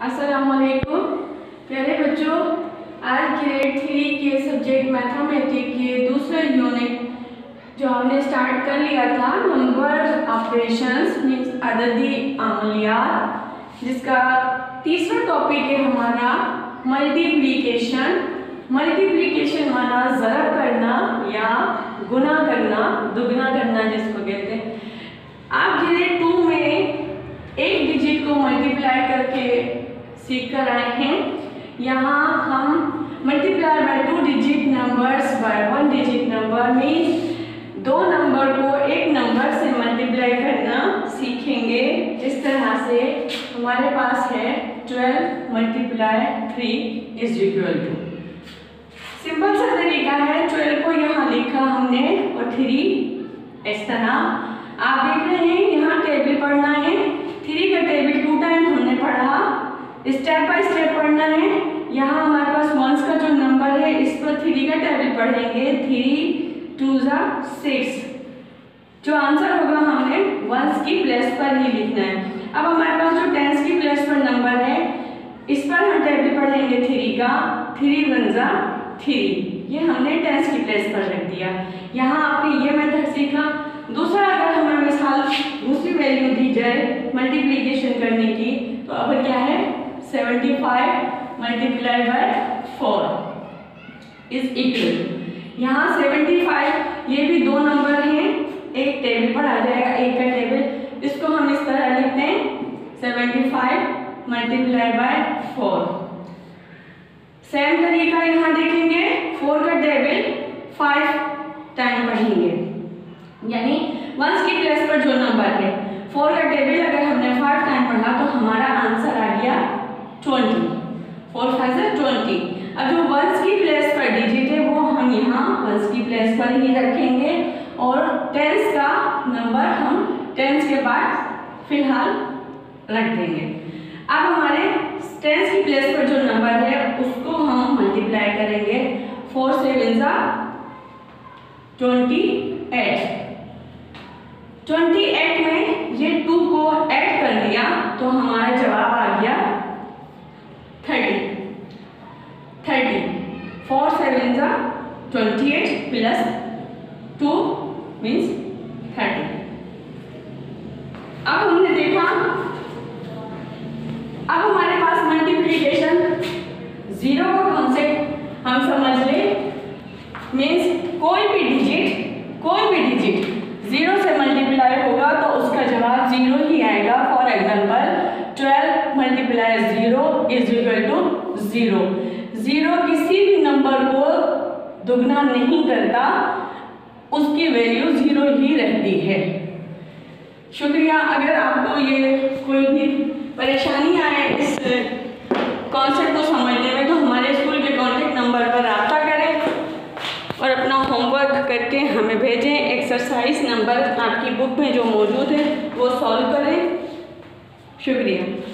अस्सलामुअलैकुम प्यारे बच्चों, आज ग्रेड 3 के सब्जेक्ट मैथमेटिक्स के दूसरे यूनिट जो हमने स्टार्ट कर लिया था, नंबर ऑपरेशंस मीन्स अददी अमलियात, जिसका तीसरा टॉपिक है हमारा मल्टीप्लिकेशन। मल्टीप्लिकेशन माना ज़रब करना या गुना करना, दुगना करना जिसको कहते हैं। आप ग्रेड 2 में एक डिजिट को मल्टीप्लाई करके सीख कर आए हैं। यहाँ हम multiply by 2 digit numbers by 1 digit number means 2 number को एक नंबर से मल्टीप्लाई करना सीखेंगे। इस तरह से हमारे पास है 12 multiply 3 is equal to. Simple सा तरीका है, 12 को यहाँ लिखा हमने और 3 इस तरह आप देख रहे हैं। यहाँ टेबल पढ़ना है, 3 का टेबल 2 टाइम हमने पढ़ा, स्टेप बाय स्टेप पढ़ना है। यहाँ हमारे पास वंस का जो नंबर है इस पर 3 का टेबल पढ़ेंगे, 3 2 6। जो आंसर होगा हमने वंस की प्लेस पर ही लिखना है। अब हमारे पास जो टेंस की प्लेस पर नंबर है इस पर हम टेबल पढ़ेंगे 3 का, 3 1 3। ये हमने टेंस की प्लेस पर रख दिया। यहाँ आपने ये मेथड सीखा। दूसरा, अगर हमें मिसाल दूसरी वैल्यू दी जाए मल्टीप्लिकेशन करने की, तो अब क्या है 75 मल्टीप्लाई बाय 4 इज इक्वल। यहाँ 75 ये भी 2 नंबर हैं, एक टेबल पर आ जाएगा, एक का टेबल। इसको हम इस तरह लिखते हैं 75 मल्टीप्लाई बाय 4। सेम तरीका यहाँ देखेंगे, 4 का टेबल 5 टाइम पढ़ेंगे, यानी वंस की प्लेस पर जो नंबर है 4 का टेबल अगर हमने 5 टाइम पढ़ा तो हमारा आंसर आ गया 20। 4 5 20। अब जो वंस की प्लेस पर डिजिट है वो हम यहाँ वंस की प्लेस पर ही रखेंगे और टेंस का नंबर हम टेंस के बाद फिलहाल रख देंगे। अब हमारे टेंस की प्लेस पर जो नंबर है उसको हम मल्टीप्लाई करेंगे। 4 7 28। 28 में ये 2 को ऐड कर दिया तो हमारा जवाब आ गया 30। 4 7 28 प्लस 2 मीन्स 30। अब हमने देखा, अब हमारे पास मल्टीप्लिकेशन जीरो का कॉन्सेप्ट हम समझ ले। मीन्स कोई भी डिजिट जीरो से मल्टीप्लाई होगा तो उसका जवाब जीरो ही आएगा। For example 12 multiply 0 is equal to 0। Zero किसी भी नंबर को दुगना नहीं करता, उसकी वैल्यू 0 ही रहती है। शुक्रिया। अगर आपको ये कोई भी परेशानी आए इस कॉन्सेप्ट को समझने में तो हमारे स्कूल के कॉन्टेक्ट नंबर पर रब्ता करें और अपना होमवर्क करके हमें भेजें। एक्सरसाइज नंबर आपकी बुक में जो मौजूद है वो सॉल्व करें। शुक्रिया।